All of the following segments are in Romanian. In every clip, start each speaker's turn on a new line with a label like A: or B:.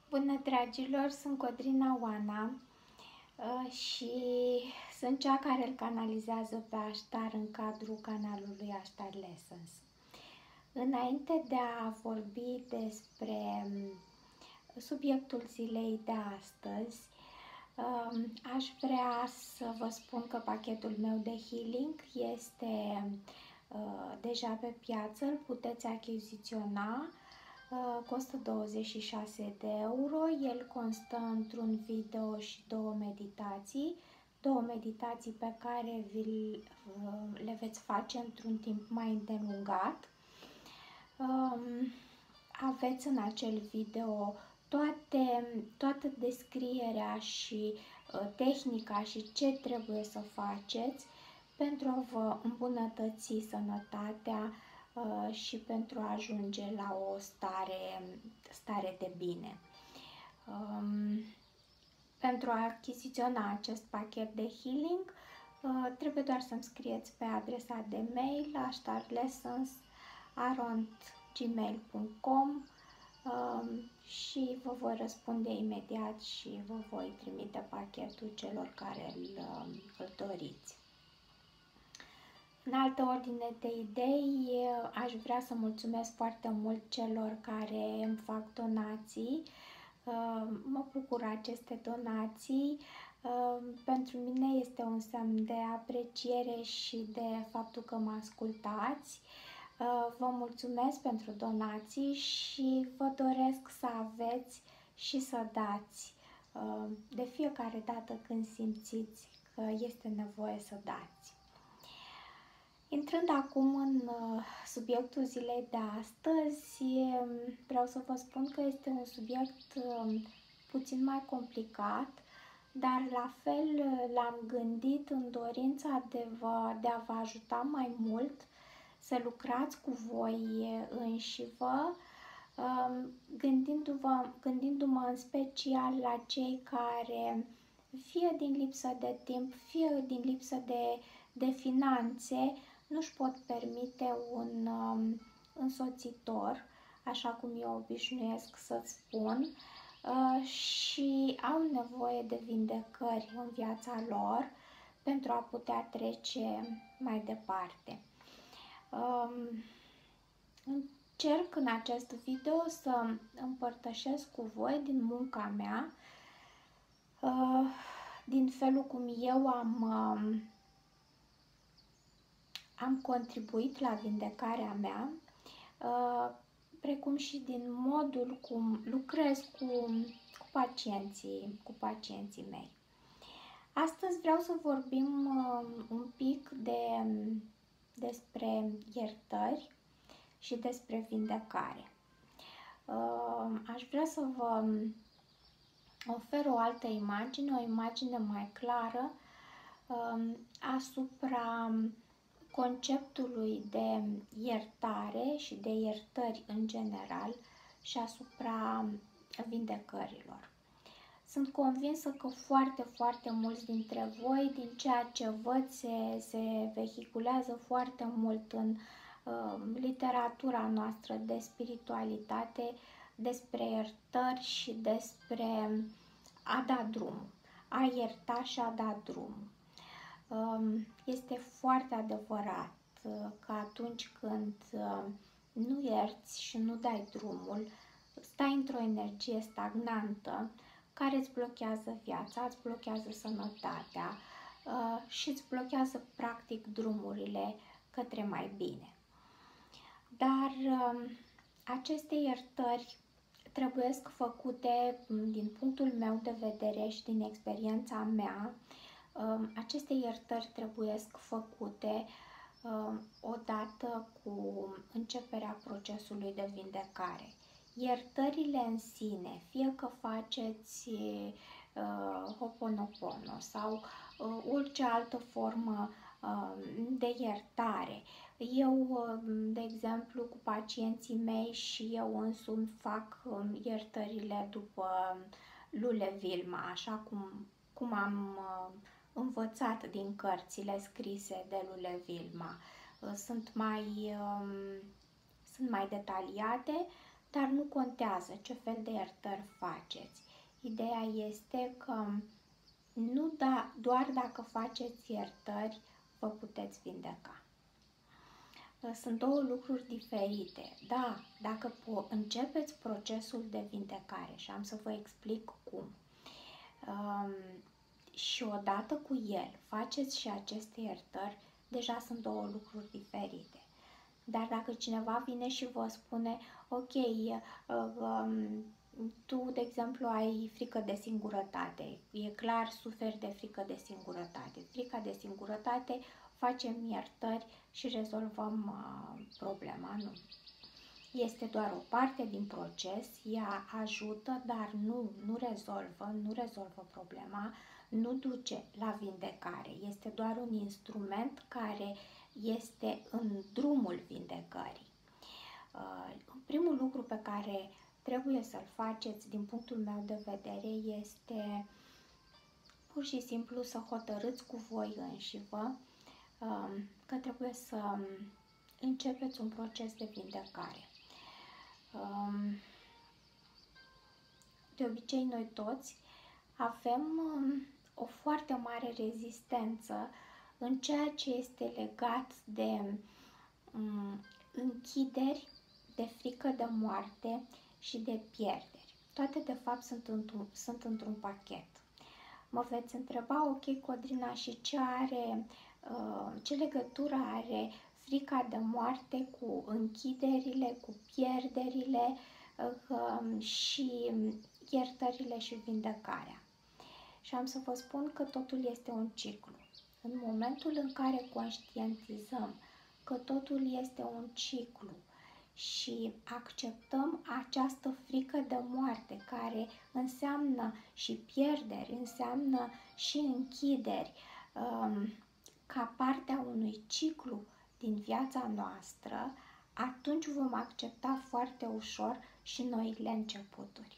A: Bună, dragilor! Sunt Codrina Oana și sunt cea care îl canalizează pe Aștar în cadrul canalului Aștar Lessons. Înainte de a vorbi despre subiectul zilei de astăzi, aș vrea să vă spun că pachetul meu de healing este deja pe piață, îl puteți achiziționa. Costă 26 de euro. El constă într-un video și două meditații pe care le veți face într-un timp mai îndelungat. Aveți în acel video toată descrierea și tehnica și ce trebuie să faceți pentru a vă îmbunătăți sănătatea și pentru a ajunge la o stare de bine. Pentru a achiziționa acest pachet de healing, trebuie doar să-mi scrieți pe adresa de mail ashtarlessons@gmail.com și vă voi răspunde imediat și vă voi trimite pachetul celor care îl doriți. În altă ordine de idei, aș vrea să mulțumesc foarte mult celor care îmi fac donații. Mă bucur aceste donații. Pentru mine este un semn de apreciere și de faptul că mă ascultați. Vă mulțumesc pentru donații și vă doresc să aveți și să dați de fiecare dată când simțiți că este nevoie să dați. Intrând acum în subiectul zilei de astăzi, vreau să vă spun că este un subiect puțin mai complicat, dar la fel l-am gândit în dorința de a vă ajuta mai mult să lucrați cu voi înșivă, gândindu-mă în special la cei care, fie din lipsă de timp, fie din lipsă de finanțe, nu-și pot permite un însoțitor, așa cum eu obișnuiesc să-ți spun, și au nevoie de vindecări în viața lor pentru a putea trece mai departe. Încerc în acest video să împărtășesc cu voi din munca mea, din felul cum eu am contribuit la vindecarea mea, precum și din modul cum lucrez cu pacienții mei. Astăzi vreau să vorbim un pic despre iertări și despre vindecare. Aș vrea să vă ofer o altă imagine, o imagine mai clară asupra conceptului de iertare și de iertări în general și asupra vindecărilor. Sunt convinsă că foarte mulți dintre voi, din ceea ce văd, se vehiculează foarte mult în literatura noastră de spiritualitate, despre iertări și despre a da drumul, a ierta și a da drumul. Este foarte adevărat că atunci când nu ierți și nu dai drumul, stai într-o energie stagnantă care îți blochează viața, îți blochează sănătatea și îți blochează practic drumurile către mai bine. Dar aceste iertări trebuie făcute, din punctul meu de vedere și din experiența mea, aceste iertări trebuie făcute odată cu începerea procesului de vindecare. Iertările în sine, fie că faceți Ho'oponopono sau orice altă formă de iertare. Eu, de exemplu, cu pacienții mei și eu însumi fac iertările după Lule Vilma, așa cum am învățat din cărțile scrise de Lule Vilma. Sunt mai detaliate, dar nu contează ce fel de iertări faceți. Ideea este că nu doar dacă faceți iertări vă puteți vindeca. Sunt două lucruri diferite. Da, dacă începeți procesul de vindecare, și am să vă explic cum, și odată cu el faceți și aceste iertări, deja sunt două lucruri diferite. Dar dacă cineva vine și vă spune, ok, tu, de exemplu, ai frică de singurătate, e clar, suferi de frică de singurătate. Frica de singurătate, facem iertări și rezolvăm problema, nu. Este doar o parte din proces, ea ajută, dar nu rezolvă problema, nu duce la vindecare. Este doar un instrument care este în drumul vindecării. Primul lucru pe care trebuie să-l faceți, din punctul meu de vedere, este pur și simplu să hotărâți cu voi înșivă că trebuie să începeți un proces de vindecare. De obicei, noi toți avem o foarte mare rezistență în ceea ce este legat de închideri, de frică de moarte și de pierderi. Toate, de fapt, sunt într-un pachet. Mă veți întreba, ok, Codrina, și ce legătură are frica de moarte cu închiderile, cu pierderile și iertările și vindecarea? Și am să vă spun că totul este un ciclu. În momentul în care conștientizăm că totul este un ciclu și acceptăm această frică de moarte, care înseamnă și pierderi, înseamnă și închideri, ca parte a unui ciclu din viața noastră, atunci vom accepta foarte ușor și noile începuturi.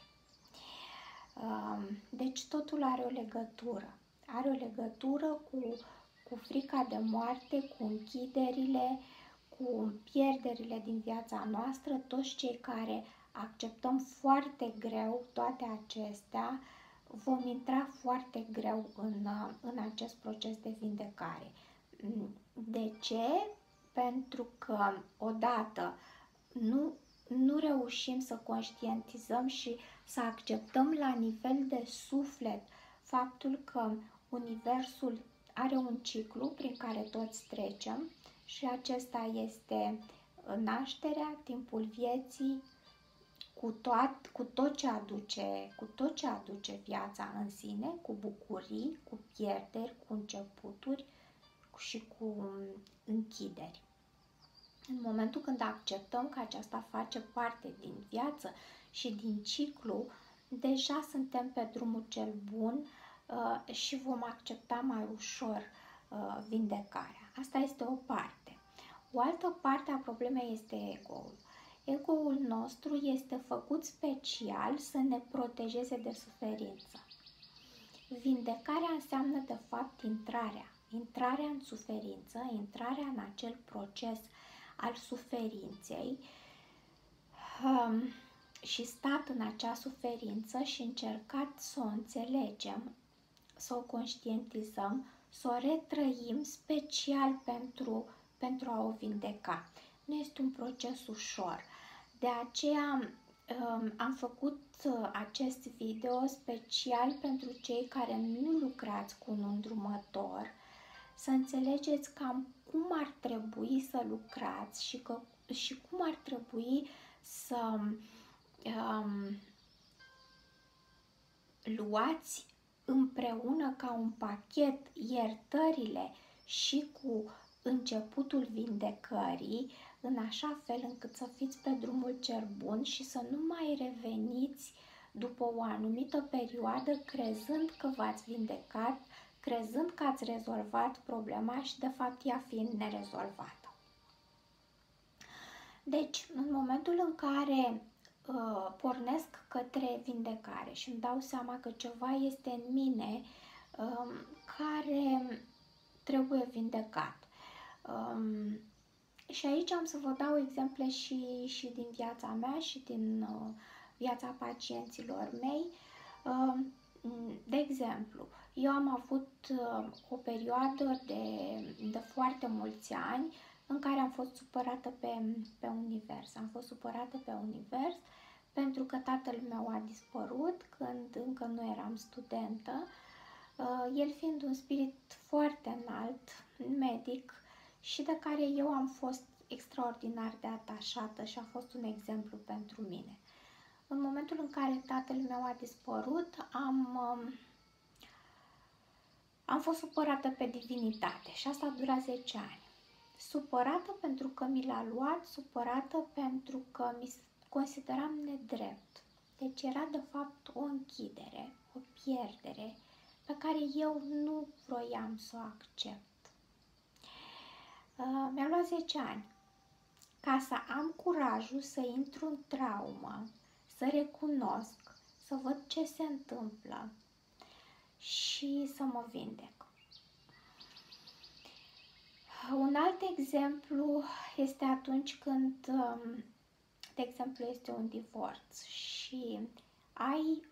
A: Deci totul are o legătură. Are o legătură cu frica de moarte, cu închiderile, cu pierderile din viața noastră. Toți cei care acceptăm foarte greu toate acestea, vom intra foarte greu în acest proces de vindecare. De ce? Pentru că, odată, nu reușim să conștientizăm și să acceptăm la nivel de suflet faptul că Universul are un ciclu prin care toți trecem și acesta este nașterea, timpul vieții, cu tot ce aduce viața în sine, cu bucurii, cu pierderi, cu începuturi și cu închideri. În momentul când acceptăm că aceasta face parte din viață și din ciclu, deja suntem pe drumul cel bun și vom accepta mai ușor vindecarea. Asta este o parte. O altă parte a problemei este ego-ul. Ego-ul nostru este făcut special să ne protejeze de suferință. Vindecarea înseamnă, de fapt, intrarea în suferință, intrarea în acel proces al suferinței și stat în acea suferință și încercat să o înțelegem, să o conștientizăm, să o retrăim special pentru a o vindeca. Nu este un proces ușor. De aceea am făcut acest video special pentru cei care nu lucrați cu un îndrumător, să înțelegeți cam cum ar trebui să lucrați și cum ar trebui să luați împreună ca un pachet iertările și cu începutul vindecării, în așa fel încât să fiți pe drumul cel bun și să nu mai reveniți după o anumită perioadă crezând că v-ați vindecat, crezând că ați rezolvat problema și de fapt ea fiind nerezolvată. Deci, în momentul în care pornesc către vindecare și îmi dau seama că ceva este în mine care trebuie vindecat, Și aici am să vă dau exemple și din viața mea și din viața pacienților mei. De exemplu, eu am avut o perioadă de foarte mulți ani în care am fost supărată pe univers. Am fost supărată pe univers pentru că tatăl meu a dispărut când încă nu eram studentă. El fiind un spirit foarte înalt, medic, și de care eu am fost extraordinar de atașată și a fost un exemplu pentru mine. În momentul în care tatăl meu a dispărut, am fost supărată pe divinitate și asta a durat 10 ani. Supărată pentru că mi l-a luat, supărată pentru că mi consideram nedrept. Deci era de fapt o închidere, o pierdere pe care eu nu vroiam să o accept. Mi-a luat 10 ani ca să am curajul să intru în traumă, să recunosc, să văd ce se întâmplă și să mă vindec. Un alt exemplu este atunci când, de exemplu, este un divorț și ai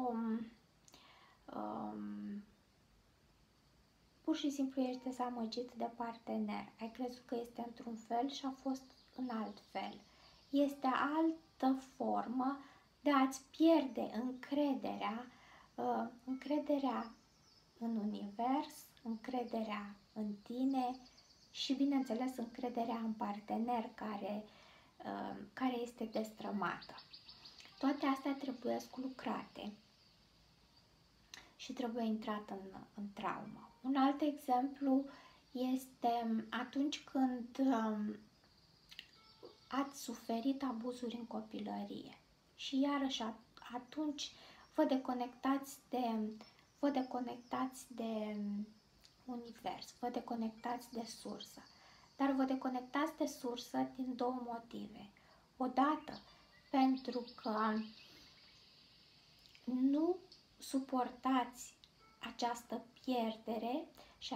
A: pur și simplu ești dezamăgit de partener. Ai crezut că este într-un fel și a fost în alt fel. Este altă formă de a-ți pierde încrederea în univers, încrederea în tine și, bineînțeles, încrederea în partener care este destrămată. Toate astea trebuie lucrate și trebuie intrat în traumă. Un alt exemplu este atunci când ați suferit abuzuri în copilărie și iarăși atunci vă deconectați de univers, vă deconectați de sursă. Dar vă deconectați de sursă din două motive. Odată, pentru că nu suportați această pierdere și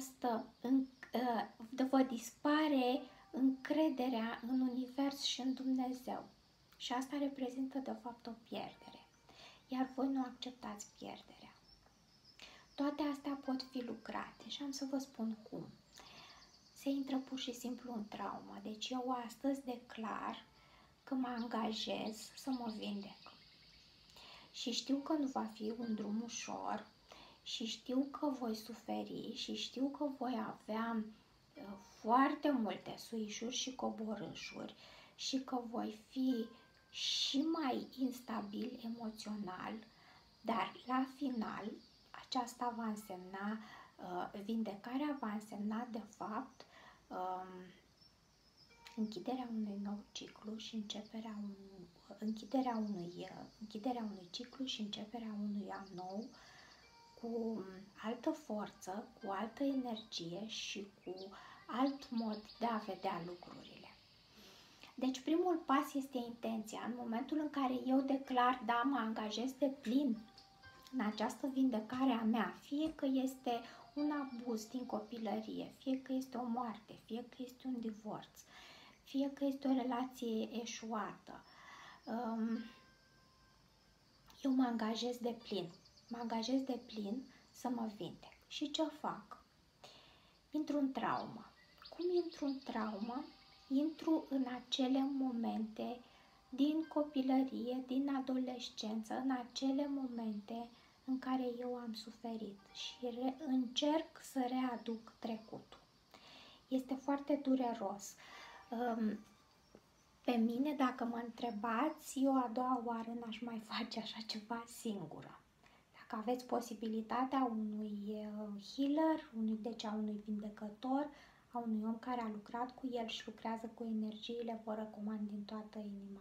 A: vă dispare încrederea în univers și în Dumnezeu. Și asta reprezintă de fapt o pierdere. Iar voi nu acceptați pierderea. Toate astea pot fi lucrate și am să vă spun cum. Se intră pur și simplu în traumă. Deci eu astăzi declar că mă angajez să mă vindec. Și știu că nu va fi un drum ușor și știu că voi suferi și știu că voi avea foarte multe suișuri și coborâșuri și că voi fi și mai instabil emoțional, dar la final aceasta va însemna, vindecarea va însemna de fapt închiderea unui nou ciclu și închiderea unui ciclu și începerea unuia nou, cu altă forță, cu altă energie și cu alt mod de a vedea lucrurile. Deci primul pas este intenția. În momentul în care eu declar, da, mă angajez de plin în această vindecare a mea, fie că este un abuz din copilărie, fie că este o moarte, fie că este un divorț, fie că este o relație eșuată, eu mă angajez de plin. Mă angajez de plin să mă vindec. Și ce fac? Intru în traumă. Cum intru în traumă? Intru în acele momente din copilărie, din adolescență, în acele momente în care eu am suferit și încerc să readuc trecutul. Este foarte dureros. Pe mine, dacă mă întrebați, eu a doua oară n-aș mai face așa ceva singură. Dacă aveți posibilitatea unui healer, a unui vindecător, a unui om care a lucrat cu el și lucrează cu energiile, vă recomand din toată inima.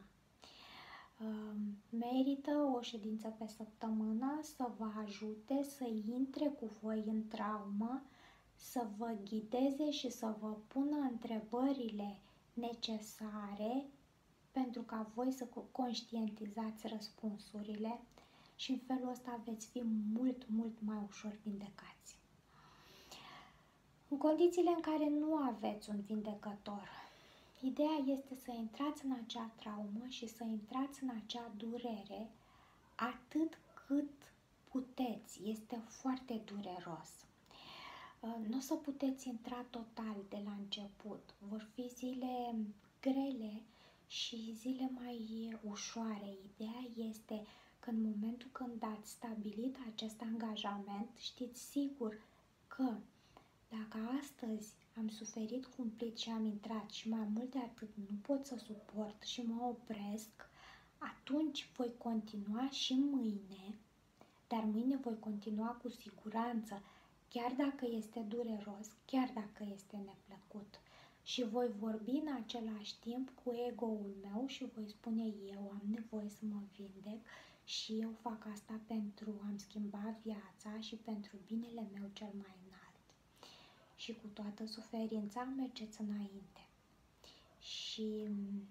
A: Merită o ședință pe săptămână să vă ajute să intre cu voi în traumă, să vă ghideze și să vă pună întrebările necesare pentru ca voi să conștientizați răspunsurile și în felul ăsta veți fi mult, mult mai ușor vindecați. În condițiile în care nu aveți un vindecător, Ideea este să intrați în acea traumă și să intrați în acea durere atât cât puteți. Este foarte dureros. Nu o să puteți intra total de la început. Vor fi zile grele și zile mai ușoare. Ideea este că în momentul când ați stabilit acest angajament, știți sigur că dacă astăzi am suferit cumplit și am intrat și mai mult de atât nu pot să suport și mă opresc, atunci voi continua și mâine, dar mâine voi continua cu siguranță, chiar dacă este dureros, chiar dacă este neplăcut. Și voi vorbi în același timp cu ego-ul meu și voi spune eu am nevoie să mă vindec și eu fac asta pentru a-mi schimba viața și pentru binele meu cel mai înalt. Și cu toată suferința mergeți înainte și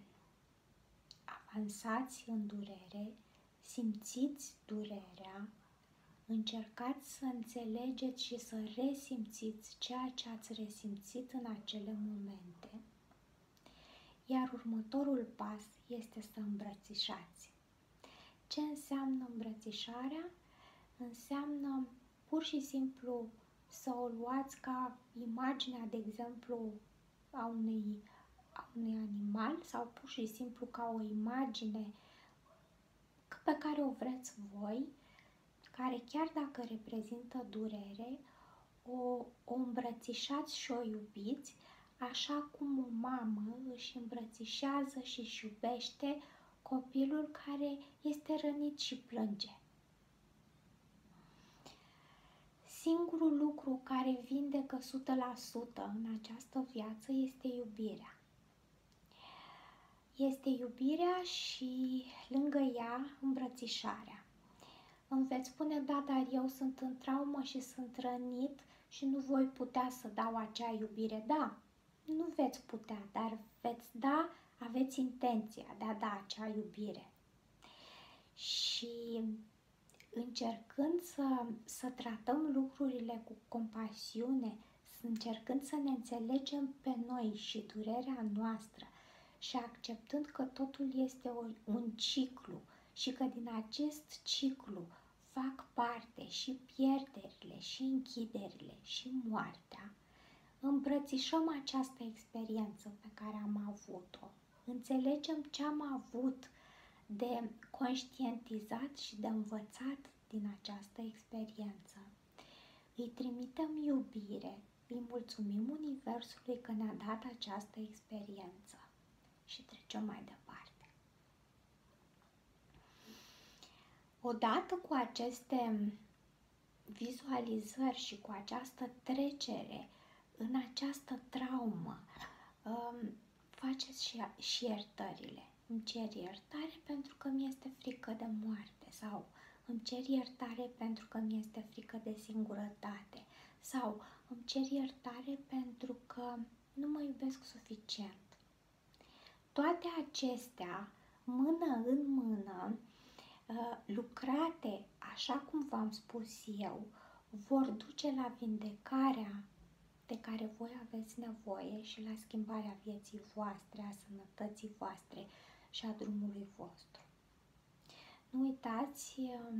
A: avansați în durere, simțiți durerea, încercați să înțelegeți și să resimțiți ceea ce ați resimțit în acele momente, iar următorul pas este să îmbrățișați. Ce înseamnă îmbrățișarea? Înseamnă pur și simplu să o luați ca imaginea, de exemplu, a unui animal sau pur și simplu ca o imagine pe care o vreți voi, care chiar dacă reprezintă durere, o îmbrățișați și o iubiți, așa cum o mamă își îmbrățișează și își iubește copilul care este rănit și plânge. Singurul lucru care vindecă 100% în această viață este iubirea. Este iubirea și lângă ea îmbrățișarea. Îmi veți spune, da, dar eu sunt în traumă și sunt rănit și nu voi putea să dau acea iubire. Da, nu veți putea, dar veți da, aveți intenția de a da acea iubire. Și încercând să tratăm lucrurile cu compasiune, încercând să ne înțelegem pe noi și durerea noastră și acceptând că totul este un ciclu și că din acest ciclu fac parte și pierderile, și închiderile, și moartea, îmbrățișăm această experiență pe care am avut-o. Înțelegem ce am avut de conștientizat și de învățat din această experiență. Îi trimitem iubire, îi mulțumim Universului că ne-a dat această experiență și trecem mai departe. Odată cu aceste vizualizări și cu această trecere în această traumă, faceți și iertările. Îmi cer iertare pentru că mi este frică de moarte sau îmi cer iertare pentru că mi este frică de singurătate sau îmi cer iertare pentru că nu mă iubesc suficient. Toate acestea, mână în mână, lucrate așa cum v-am spus eu, vor duce la vindecarea de care voi aveți nevoie și la schimbarea vieții voastre, a sănătății voastre și a drumului vostru. Nu uitați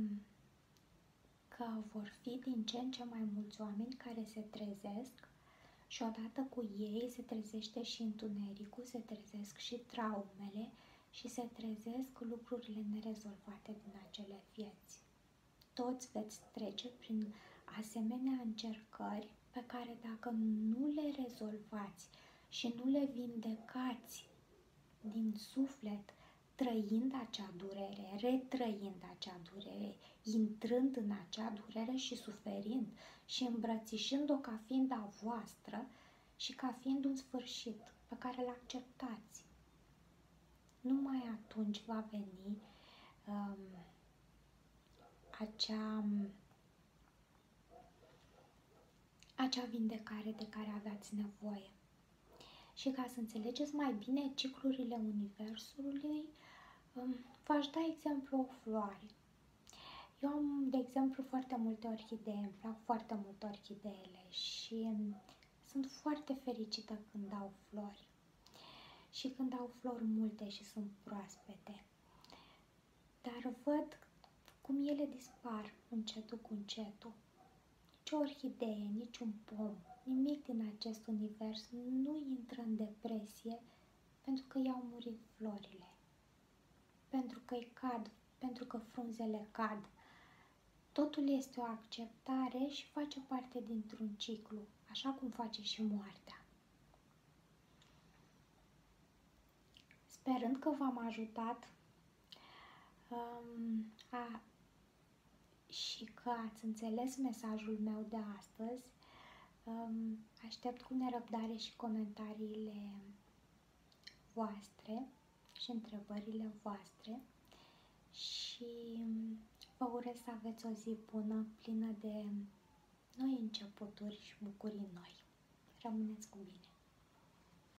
A: că vor fi din ce în ce mai mulți oameni care se trezesc și odată cu ei se trezește și întunericul, se trezesc și traumele și se trezesc lucrurile nerezolvate din acele vieți. Toți veți trece prin asemenea încercări pe care dacă nu le rezolvați și nu le vindecați din suflet, trăind acea durere, retrăind acea durere, intrând în acea durere și suferind și îmbrățișând-o ca fiind a voastră și ca fiind un sfârșit pe care îl acceptați. Numai atunci va veni acea vindecare de care aveați nevoie. Și ca să înțelegeți mai bine ciclurile Universului, v-aș da exemplu o floare. Eu am, de exemplu, foarte multe orhidee, îmi plac foarte mult orhideele și sunt foarte fericită când dau flori. și când au flori multe și sunt proaspete. Dar văd cum ele dispar încetul cu încetul. Nici o orhidee, nici un pom, nimic din acest univers nu intră în depresie pentru că i-au murit florile, pentru că îi cad, pentru că frunzele cad. Totul este o acceptare și face parte dintr-un ciclu, așa cum face și moartea. Sperând că v-am ajutat și că ați înțeles mesajul meu de astăzi, aștept cu nerăbdare și comentariile voastre și întrebările voastre și vă urez să aveți o zi bună, plină de noi începuturi și bucurii noi. Rămâneți cu bine!